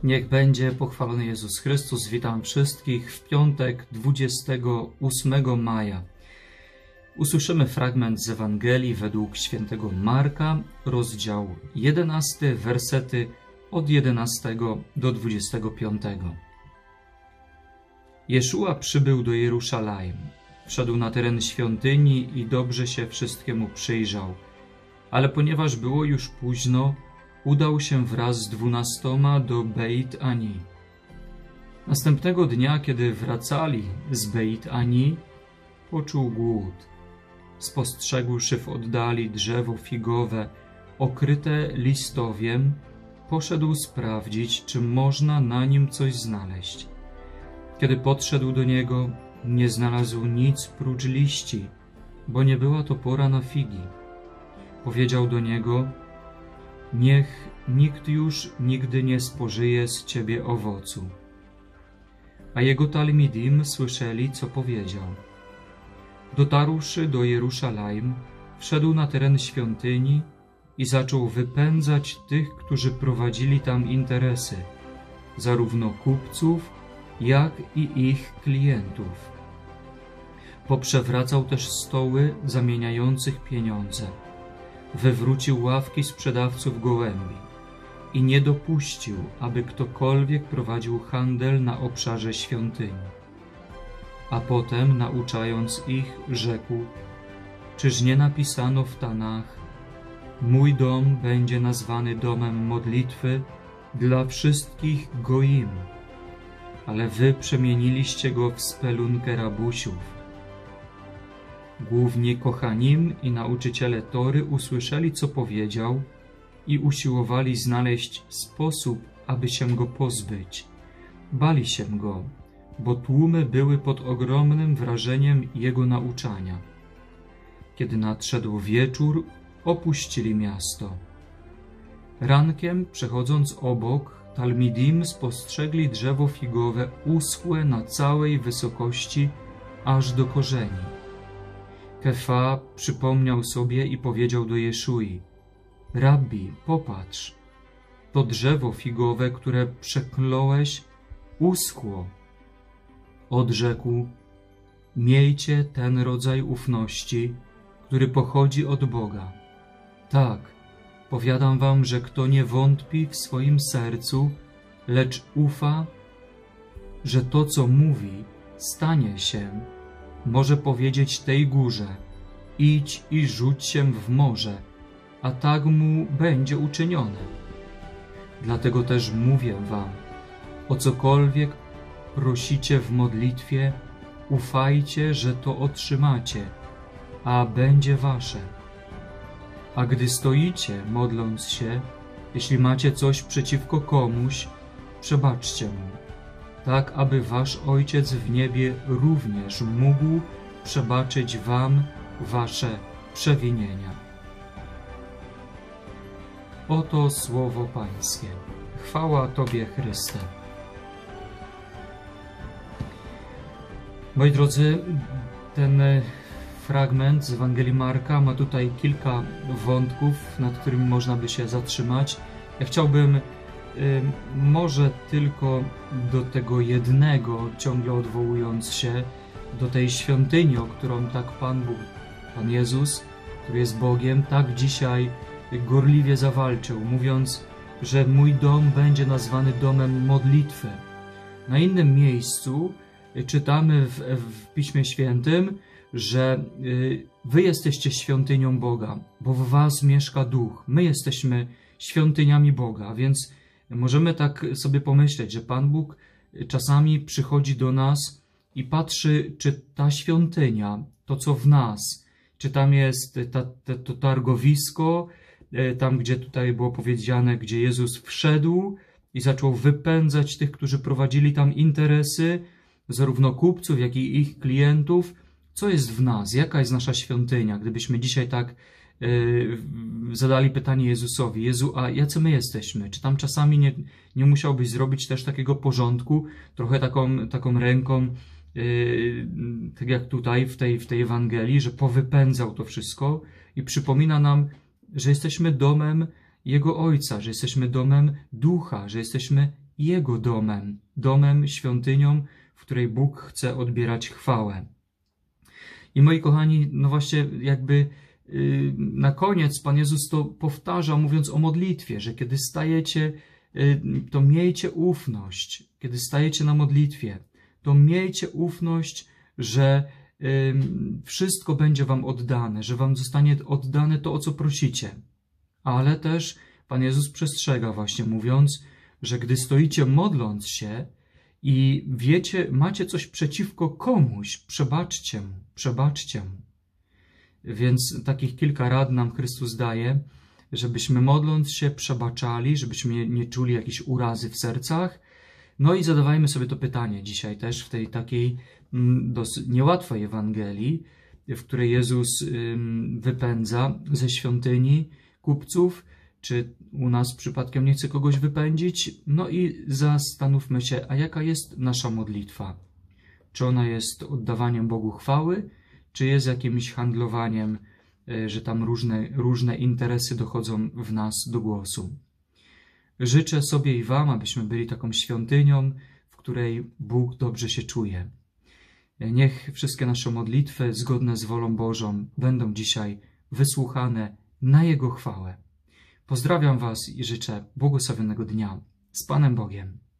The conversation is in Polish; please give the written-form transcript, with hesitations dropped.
Niech będzie pochwalony Jezus Chrystus. Witam wszystkich w piątek 28 maja. Usłyszymy fragment z Ewangelii według świętego Marka, rozdział 11, wersety od 11 do 25. Jeszua przybył do Jerusalem. Wszedł na teren świątyni i dobrze się wszystkiemu przyjrzał. Ale ponieważ było już późno, udał się wraz z 12 do Beit Ani. Następnego dnia, kiedy wracali z Beit Ani, poczuł głód. Spostrzegłszy w oddali drzewo figowe okryte listowiem, poszedł sprawdzić, czy można na nim coś znaleźć. Kiedy podszedł do niego, nie znalazł nic prócz liści, bo nie była to pora na figi. Powiedział do niego: niech nikt już nigdy nie spożyje z ciebie owocu. A jego talmidim słyszeli, co powiedział. Dotarłszy do Jerusalem, wszedł na teren świątyni i zaczął wypędzać tych, którzy prowadzili tam interesy, zarówno kupców, jak i ich klientów. Poprzewracał też stoły zamieniających pieniądze. Wywrócił ławki sprzedawców gołębi i nie dopuścił, aby ktokolwiek prowadził handel na obszarze świątyni. A potem, nauczając ich, rzekł: czyż nie napisano w Tanach: mój dom będzie nazwany domem modlitwy dla wszystkich goim, ale wy przemieniliście go w spelunkę rabusiów. Główni Kohanim i nauczyciele Tory usłyszeli, co powiedział, i usiłowali znaleźć sposób, aby się go pozbyć. Bali się go, bo tłumy były pod ogromnym wrażeniem jego nauczania. Kiedy nadszedł wieczór, opuścili miasto. Rankiem, przechodząc obok, talmidim spostrzegli drzewo figowe uschłe na całej wysokości aż do korzeni. Kefa przypomniał sobie i powiedział do Jeszui: Rabbi, popatrz, to drzewo figowe, które przekląłeś, uschło. Odrzekł: miejcie ten rodzaj ufności, który pochodzi od Boga. Tak, powiadam wam, że kto nie wątpi w swoim sercu, lecz ufa, że to, co mówi, stanie się, może powiedzieć tej górze: idź i rzuć się w morze, a tak mu będzie uczynione. Dlatego też mówię wam, o cokolwiek prosicie w modlitwie, ufajcie, że to otrzymacie, a będzie wasze. A gdy stoicie, modląc się, jeśli macie coś przeciwko komuś, przebaczcie mu, tak aby wasz Ojciec w niebie również mógł przebaczyć wam wasze przewinienia. Oto słowo Pańskie. Chwała Tobie, Chryste. Moi drodzy, ten fragment z Ewangelii Marka ma tutaj kilka wątków, nad którymi można by się zatrzymać. Ja chciałbym może tylko do tego jednego, ciągle odwołując się do tej świątyni, o którą tak Pan Bóg, Pan Jezus, który jest Bogiem, tak dzisiaj gorliwie zawalczył, mówiąc, że mój dom będzie nazwany domem modlitwy. Na innym miejscu czytamy w Piśmie Świętym, że wy jesteście świątynią Boga, bo w was mieszka Duch. My jesteśmy świątyniami Boga, więc możemy tak sobie pomyśleć, że Pan Bóg czasami przychodzi do nas i patrzy, czy ta świątynia, to co w nas, czy tam jest to targowisko, tam gdzie tutaj było powiedziane, gdzie Jezus wszedł i zaczął wypędzać tych, którzy prowadzili tam interesy, zarówno kupców, jak i ich klientów. Co jest w nas? Jaka jest nasza świątynia? Gdybyśmy dzisiaj tak zadali pytanie Jezusowi: Jezu, a jacy my jesteśmy? Czy tam czasami nie musiałbyś zrobić też takiego porządku, trochę taką ręką, tak jak tutaj w tej Ewangelii, że powypędzał to wszystko i przypomina nam, że jesteśmy domem Jego Ojca, że jesteśmy domem Ducha, że jesteśmy Jego domem, domem, świątynią, w której Bóg chce odbierać chwałę. I moi kochani, no właśnie jakby na koniec Pan Jezus to powtarza, mówiąc o modlitwie, że kiedy stajecie, to miejcie ufność. Kiedy stajecie na modlitwie, to miejcie ufność, że wszystko będzie wam oddane, że wam zostanie oddane to, o co prosicie. Ale też Pan Jezus przestrzega właśnie, mówiąc, że gdy stoicie modląc się i wiecie, macie coś przeciwko komuś, przebaczcie mu. Więc takich kilka rad nam Chrystus daje, żebyśmy modląc się przebaczali, żebyśmy nie czuli jakiejś urazy w sercach. No i zadawajmy sobie to pytanie dzisiaj też w tej takiej dosyć niełatwej Ewangelii, w której Jezus wypędza ze świątyni kupców, czy u nas przypadkiem nie chce kogoś wypędzić. No i zastanówmy się, a jaka jest nasza modlitwa? Czy ona jest oddawaniem Bogu chwały, czy jest jakimś handlowaniem, że tam różne interesy dochodzą w nas do głosu? Życzę sobie i wam, abyśmy byli taką świątynią, w której Bóg dobrze się czuje. Niech wszystkie nasze modlitwy zgodne z wolą Bożą będą dzisiaj wysłuchane na Jego chwałę. Pozdrawiam was i życzę błogosławionego dnia. Z Panem Bogiem.